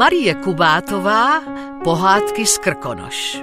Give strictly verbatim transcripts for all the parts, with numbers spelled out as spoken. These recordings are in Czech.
Marie Kubátová, Pohádky z Krkonoš.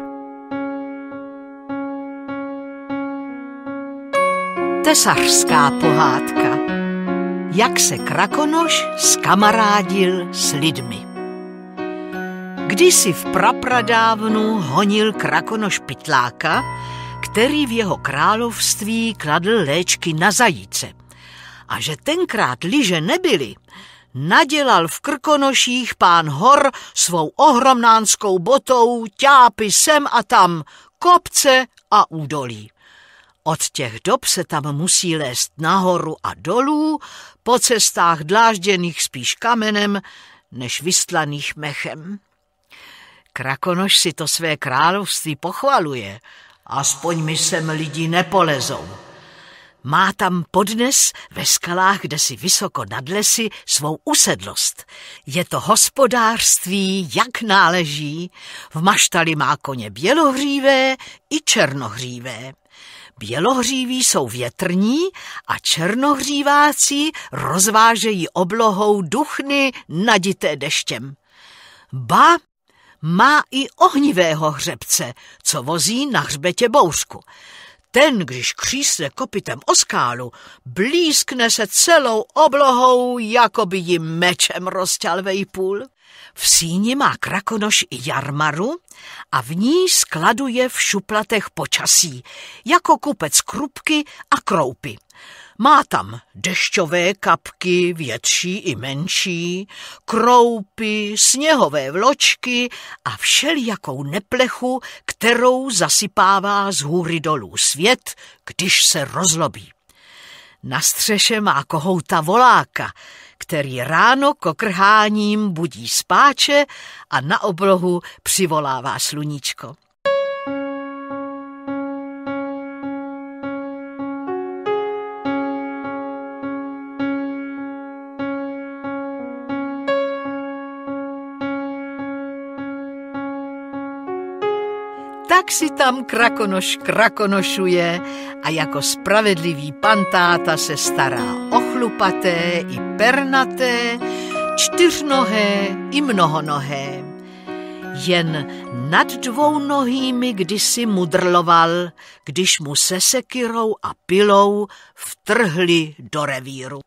Tesařská pohádka. Jak se Krakonoš skamarádil s lidmi. Kdysi v prapradávnu honil Krakonoš pytláka, který v jeho království kladl léčky na zajíce. A že tenkrát liže nebyly, nadělal v Krkonoších pán Hor svou ohromnánskou botou ťápy sem a tam, kopce a údolí. Od těch dob se tam musí lézt nahoru a dolů, po cestách dlážděných spíš kamenem, než vystlaných mechem. Krakonoš si to své království pochvaluje, aspoň mi sem lidi nepolezou. Má tam podnes ve skalách, kde si vysoko nad lesy, svou usedlost. Je to hospodářství, jak náleží. V maštali má koně bělohřívé i černohřívé. Bělohříví jsou větrní a černohříváci rozvážejí oblohou duchny nadité deštěm. Ba, má i ohnivého hřebce, co vozí na hřbetě bouřku. Ten, když křísne kopitem o skálu, blízkne se celou oblohou, jako by jim mečem rozťal vejpůl. V síni má Krakonoš i jarmaru a v ní skladuje v šuplatech počasí, jako kupec krupky a kroupy. Má tam dešťové kapky, větší i menší, kroupy, sněhové vločky a všelijakou neplechu, kterou zasypává z hůry dolů svět, když se rozlobí. Na střeše má kohouta voláka, který ráno kokrháním budí spáče a na oblohu přivolává sluníčko. Tak si tam Krakonoš krakonošuje a jako spravedlivý pantáta se stará o chlupaté i pernaté, čtyřnohé i mnohonohé. Jen nad dvounohými kdysi mudrloval, když mu se sekyrou a pilou vtrhli do revíru.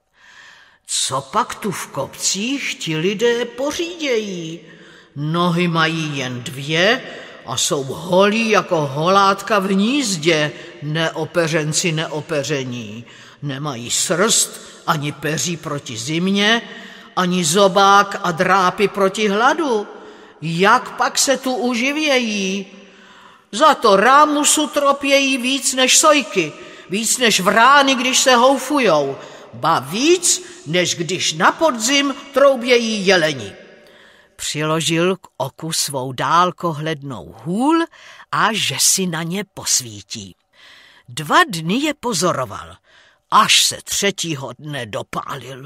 Co pak tu v kopcích ti lidé pořídějí? Nohy mají jen dvě a jsou holí jako holátka v hnízdě, neopeřenci neopeření. Nemají srst, ani peří proti zimě, ani zobák a drápy proti hladu. Jak pak se tu uživějí? Za to rámusu tropějí víc než sojky, víc než vrány, když se houfujou, ba víc, než když na podzim troubějí jeleni. Přiložil k oku svou dálkohlednou hůl a že si na ně posvítí. Dva dny je pozoroval, až se třetího dne dopálil.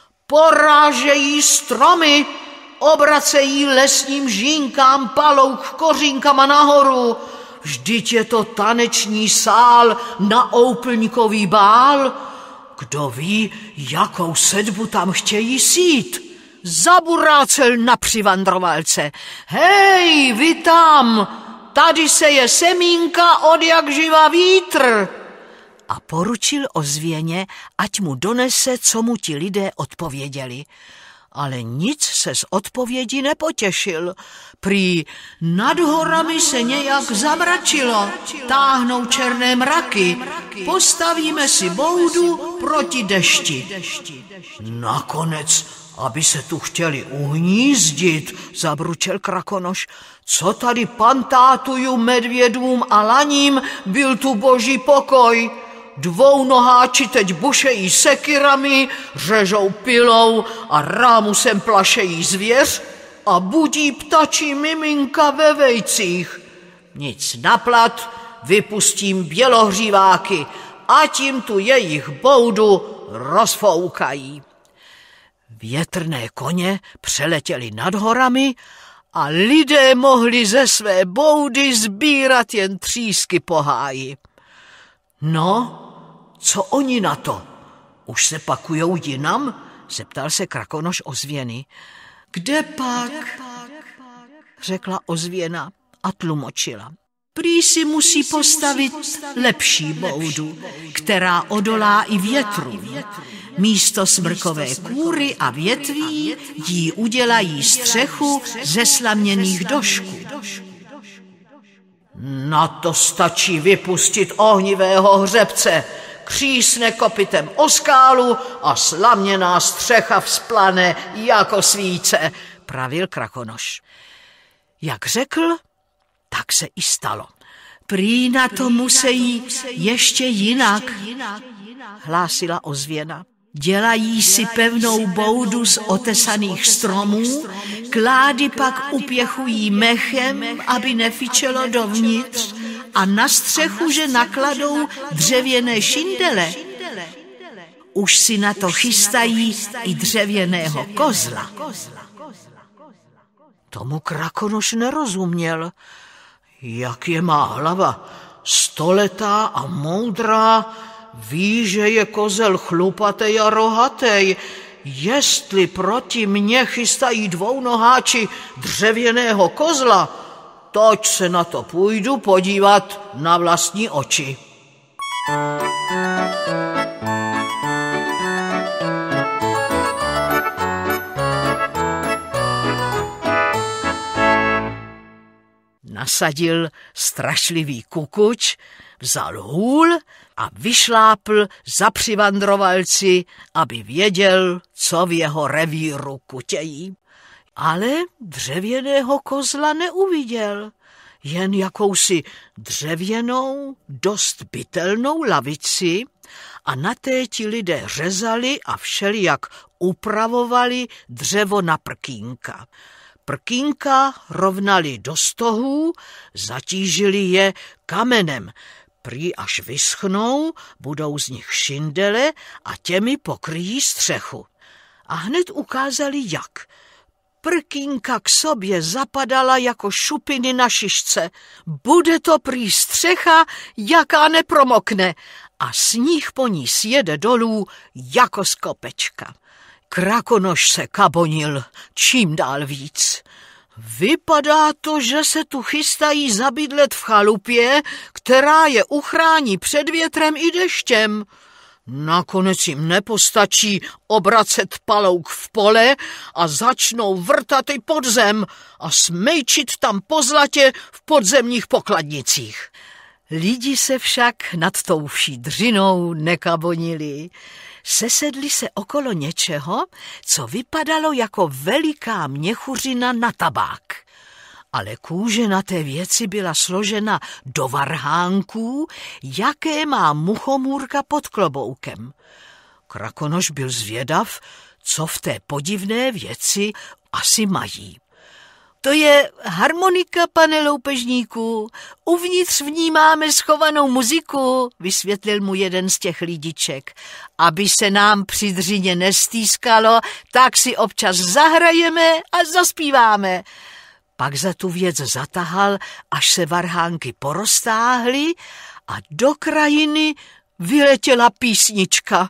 Porážejí stromy, obracejí lesním žínkám palouk kořínkama nahoru. Vždyť je to taneční sál na úplňkový bál. Kdo ví, jakou sedbu tam chtějí sít. Zaburácel na přivandrovalce. Hej, vy tam, tady se je semínka od jak živa vítr. A poručil ozvěně, ať mu donese, co mu ti lidé odpověděli. Ale nic se z odpovědi nepotěšil. Prý nad horami se nějak zamračilo, táhnou černé mraky, postavíme si boudu proti dešti. Nakonec, aby se tu chtěli uhnízdit, zabručel Krakonoš. Co tady pantátuju medvědům a laním, byl tu boží pokoj. Dvou noháči teď bušejí sekyrami, řežou pilou a rámusem plašejí zvěř a budí ptačí miminka ve vejcích. Nic naplat, vypustím bělohříváky, ať jim tu jejich boudu rozfoukají. Větrné koně přeletěly nad horami a lidé mohli ze své boudy sbírat jen třísky po háji. No, co oni na to? Už se pakujou jinam? Zeptal se Krakonoš ozvěny. Kde pak? řekla ozvěna a tlumočila. Prý si musí postavit lepší boudu, která odolá i větru. Místo smrkové kůry a větví jí udělají střechu ze slaměných došků. Na to stačí vypustit ohnivého hřebce, křísne kopytem o skálu a slaměná střecha vzplane jako svíce, pravil Krakonoš. Jak řekl, tak se i stalo. Prý na to musejí ještě jinak, hlásila ozvěna. Dělají si pevnou boudu z otesaných stromů, klády pak upěchují mechem, aby nefičelo dovnitř, a na střechu, že nakladou dřevěné šindele. Už si na to chystají i dřevěného kozla. Tomu Krakonoš nerozuměl. Jak je má hlava stoletá a moudrá, ví, že je kozel chlupatej a rohatej. Jestli proti mně chystají dvounoháči dřevěného kozla, toť se na to půjdu podívat na vlastní oči. Nasadil strašlivý kukuč, vzal hůl a vyšlápl za přivandrovalci, aby věděl, co v jeho revíru kutějí. Ale dřevěného kozla neuviděl, jen jakousi dřevěnou, dost bytelnou lavici, a na té ti lidé řezali a všelijak upravovali dřevo na prkínka. Prkínka rovnali do stohů, zatížili je kamenem. Prý až vyschnou, budou z nich šindele a těmi pokryjí střechu. A hned ukázali jak. Prkínka k sobě zapadala jako šupiny na šišce. Bude to prý střecha, jaká nepromokne, a sníh po ní sjede dolů jako z kopečka. Krakonoš se kabonil čím dál víc. Vypadá to, že se tu chystají zabydlet v chalupě, která je uchrání před větrem i deštěm. Nakonec jim nepostačí obracet palouk v pole a začnou vrtat i podzem a smejčit tam po zlatě v podzemních pokladnicích. Lidi se však nad tou vší dřinou nekabonili. Sesedli se okolo něčeho, co vypadalo jako veliká měchuřina na tabák. Ale kůže na té věci byla složena do varhánků, jaké má muchomůrka pod kloboukem. Krakonoš byl zvědav, co v té podivné věci asi mají. To je harmonika, pane loupežníku. Uvnitř v ní máme schovanou muziku, vysvětlil mu jeden z těch lidiček. Aby se nám při dřině nestýskalo, tak si občas zahrajeme a zaspíváme. Pak za tu věc zatahal, až se varhánky poroztáhly a do krajiny vyletěla písnička.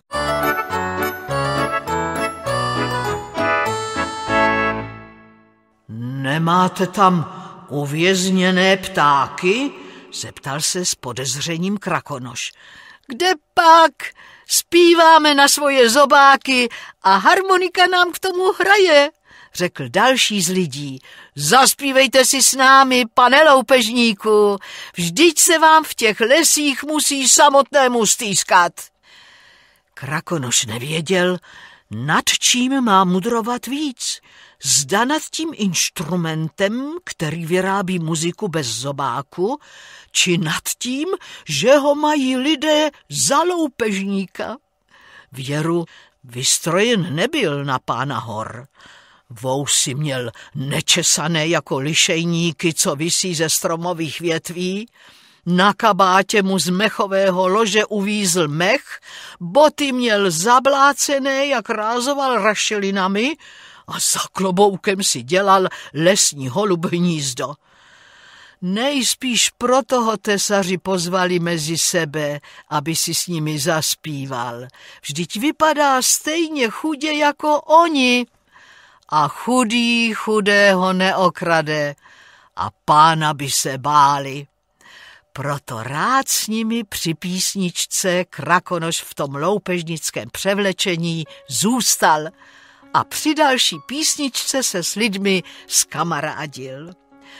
Nemáte tam uvězněné ptáky? Zeptal se s podezřením Krakonoš. Kde pak? Zpíváme na svoje zobáky a harmonika nám k tomu hraje, řekl další z lidí. Zaspívejte si s námi, pane loupežníku, vždyť se vám v těch lesích musí samotnému stýskat. Krakonoš nevěděl, nad čím má mudrovat víc. Zda nad tím instrumentem, který vyrábí muziku bez zobáku, či nad tím, že ho mají lidé za loupežníka. Věru vystrojen nebyl na pána hor. Vousy měl nečesané jako lišejníky, co visí ze stromových větví. Na kabátě mu z mechového lože uvízl mech, boty měl zablácené, jak rázoval rašelinami, a za kloboukem si dělal lesní holub hnízdo. Nejspíš proto ho tesaři pozvali mezi sebe, aby si s nimi zaspíval. Vždyť vypadá stejně chudě jako oni. A chudý chudého neokrade, a pána by se báli. Proto rád s nimi při písničce Krakonoš v tom loupežnickém převlečení zůstal a při další písničce se s lidmi zkamarádil.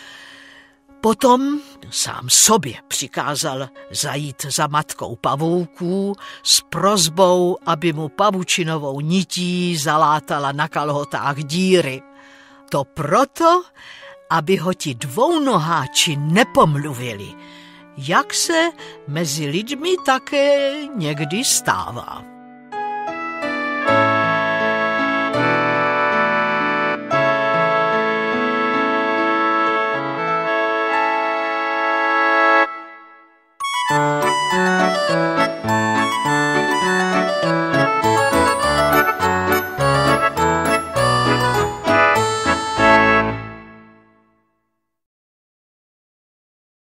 Potom sám sobě přikázal zajít za matkou pavouků s prosbou, aby mu pavučinovou nití zalátala na kalhotách díry. To proto, aby ho ti dvounoháči nepomluvili, jak se mezi lidmi také někdy stává. Thank you.